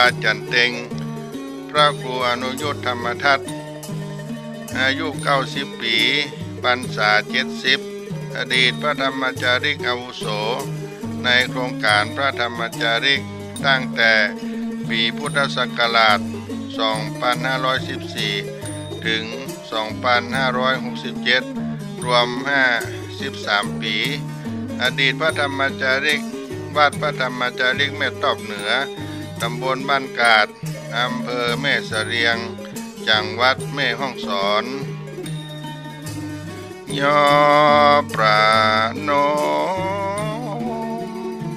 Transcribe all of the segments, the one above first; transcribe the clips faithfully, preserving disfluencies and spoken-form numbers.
จันเต็งพระครูอนุยุทธธรรมทัตอายุเก้าสิบปีพรรษาเจ็ดสิบอดีตพระธรรมจาริกอาวุโสในโครงการพระธรรมจาริกตั้งแต่ปีพุทธศักราชสองพันห้าร้อยสิบสี่ถึงสองพันห้าร้อยหกสิบเจ็ดรวมห้าสิบสามปีอดีตพระธรรมจาริกวัดพระธรรมจาริกแม่ตอบเหนือตำบลบ้านกาดอำเภอแม่เสรียงจังหวัดแม่ฮ่องสอนยอปราโนม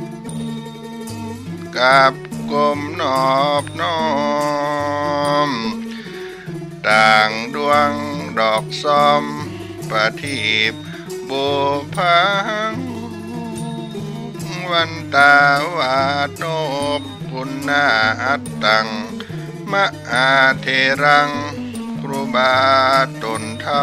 กับกลมนอบน้อมต่างดวงดอกซ้อมประทีปบุพังวันตาวาโนปุณณาอัตตังมะอาเทรังครูบาตนเท่า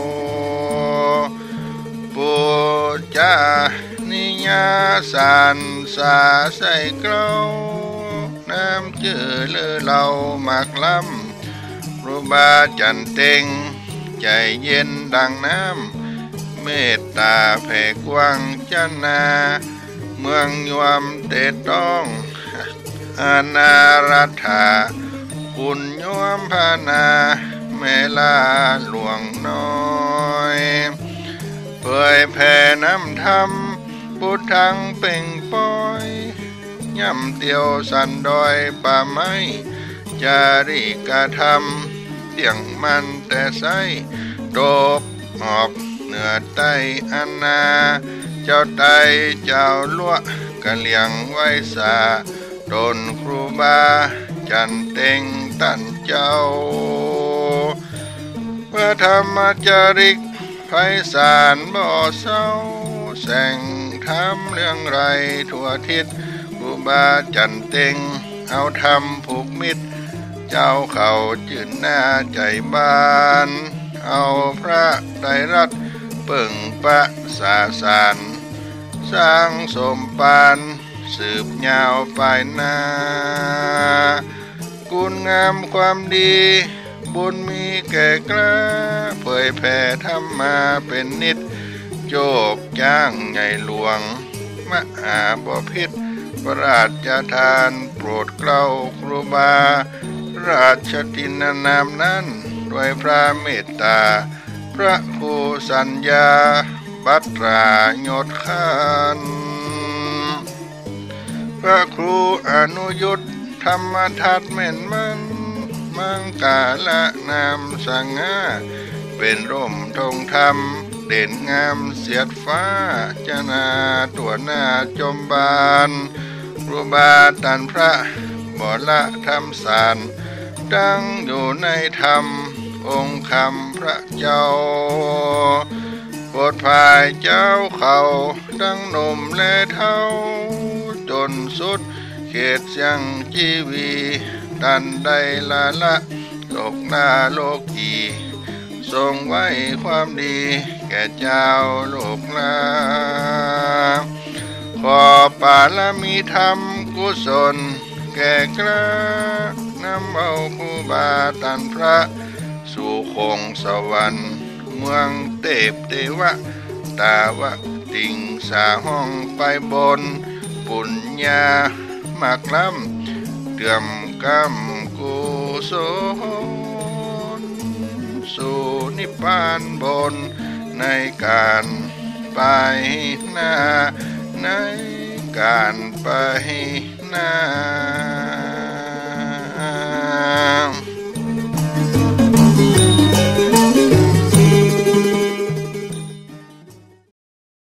ปูจานิยาสันสาใส่เกล้าน้ำจือเลือเหล่าหมากล้ำครูบาจันเต็งใจเย็นดังน้ำเมตตาแผ่กว้างจันนาเมืองยวมเตต้องอานารัฐาคุณยวมพานาเมลาหลวงน้อยเผยแผ่น้ำธรรมพุทธังเป่งปอยย่ำเตียวสันดอยป่าไม้จาริกาธรรมเตียงมันแต่ไซโดกออกเหนือใต้อันนาเจ้าไตเจ้าลวกกะเลียงไว้สาดนครูบาจันเต็งตันเจ้าพระธรรมจาริกไพศาลบ่อเศร้าแสงธรรมเรื่องไรทั่วทิศครูบาจันเต็งเอาธรรมผูกมิตรเจ้าเขาจื่นหน้าใจบานเอาพระไตรรัตน์เปิ่งปะสาสารสร้างสมปานสืบยาวไปหน้าคุณงามความดีบุญมีแก่กล้าเผยแผ่ธรรมมาเป็นนิจโจกจ้างใหญ่หลวงมหาบพิตรพระราชทานโปรดเกล้าครูบาราชทินนามนั้นด้วยพระเมตตาพระครูสัญญาบัตรายศขันพระครูอนุยุทธธรรมทัตแม่นมันมังกาละนามสังฆาเป็นร่มธงธรรมเด่นงามเสียดฟ้าจนาตัวหน้าจมบานครูบาตันพระบอละธรรมสารดังอยู่ในธรรมองค์คำพระเจ้าโปรดภายเจ้าเขาดังหนุ่มและเท่าจนสุดเขตเสียงชีวีดันได้ละละโลกหน้าโลกีทรงไว้ความดีแก่เจ้าโลกลาขอปาลมีธรรมกุศลแก่กล้านำเอาครูบาตันพระสู่คงสวรรค์เมืองเทพเทวะตาวะติงสาห้องไปบนปุญญามากล้ำเตื่อมกำกุศลสู่นิพพานบนในการไปหน้าในการไปหน้า